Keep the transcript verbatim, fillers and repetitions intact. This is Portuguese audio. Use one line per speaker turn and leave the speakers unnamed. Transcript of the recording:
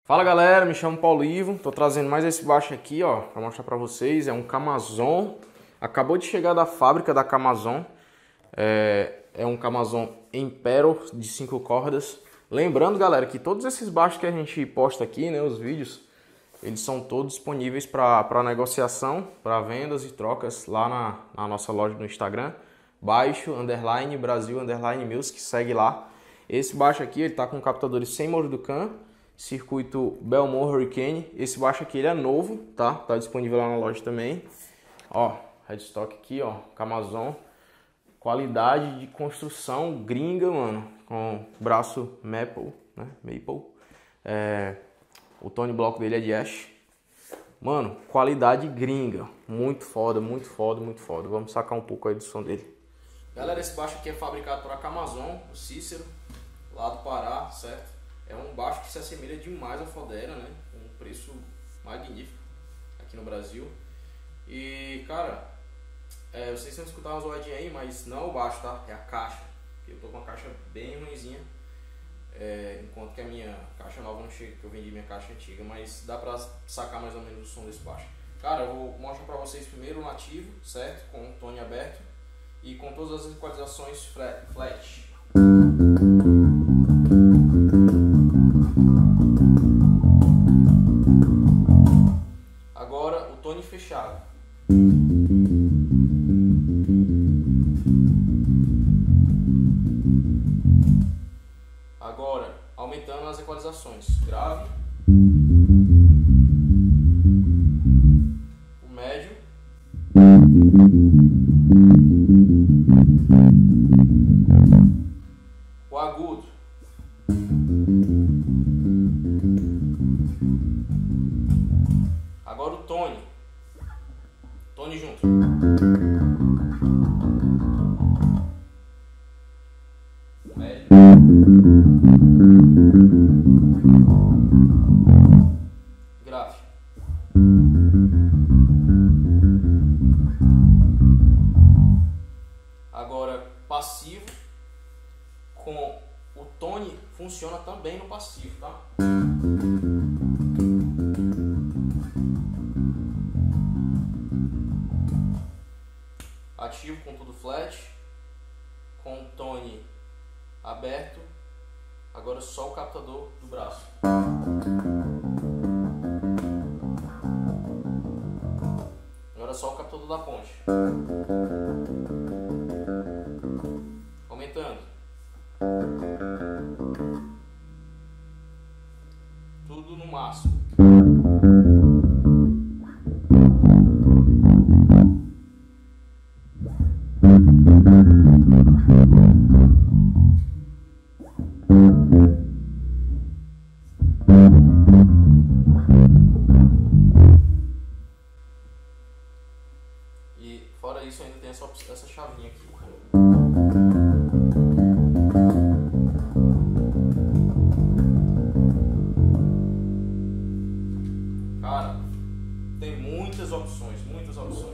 Fala galera, me chamo Paulo Ivo, tô trazendo mais esse baixo aqui, ó, pra mostrar pra vocês. É um Camazon, acabou de chegar da fábrica da Camazon. É, é um Camazon Impero de cinco cordas. Lembrando, galera, que todos esses baixos que a gente posta aqui, né, os vídeos, eles são todos disponíveis para negociação, para vendas e trocas lá na, na nossa loja no Instagram. Baixo, underline, Brasil, underline, music, segue lá. Esse baixo aqui, ele tá com captadores sem Morducan, circuito Belmont Hurricane. Esse baixo aqui, ele é novo, tá? Tá disponível lá na loja também. Ó, headstock aqui, ó, Camazon. Qualidade de construção gringa, mano, com braço Maple, né? Maple. É, o tone bloco dele é de Ash. Mano, qualidade gringa, muito foda, muito foda, muito foda. Vamos sacar um pouco aí do som dele. Galera, esse baixo aqui é fabricado por a Camazon, o Cícero, lá do Pará, certo? É um baixo que se assemelha demais ao Fodera, né? Com um preço magnífico aqui no Brasil. E, cara, é, vocês estão escutando uma zoadinha aí, mas não é o baixo, tá? É a caixa. Eu tô com uma caixa bem ruimzinha. É, enquanto que a minha caixa nova não chega, que eu vendi minha caixa antiga. Mas dá pra sacar mais ou menos o som desse baixo. Cara, eu vou mostrar pra vocês primeiro o nativo, certo? Com o tone aberto. E com todas as equalizações flat. Agora o tone fechado. Agora aumentando as equalizações. Grave, o médio, o agudo, agora o tone, tone junto, médio, grave. Agora passivo, com o tone funciona também no passivo, tá? Ativo com tudo flat, com o tone aberto. Agora só o captador do braço. Agora só o captador da ponte. Aumentando. Tudo no máximo. E fora isso ainda tem essa, essa chavinha aqui. Cara, tem muitas opções, muitas opções.